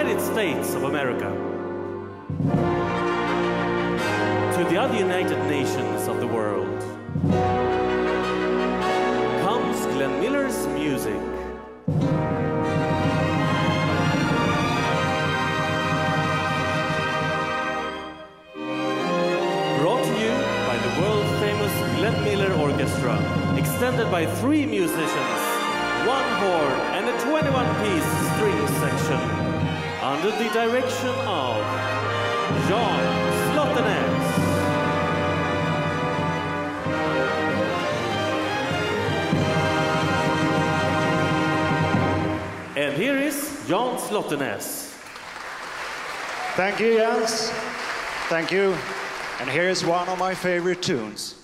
United States of America, to the other United Nations of the world, comes Glenn Miller's music. Brought to you by the world-famous Glenn Miller Orchestra, extended by 3 musicians, 1 horn and a 21-piece string section, under the direction of Jan Slåttenes. And here is Jan Slåttenes. Thank you, Jens. Thank you. And here's one of my favorite tunes.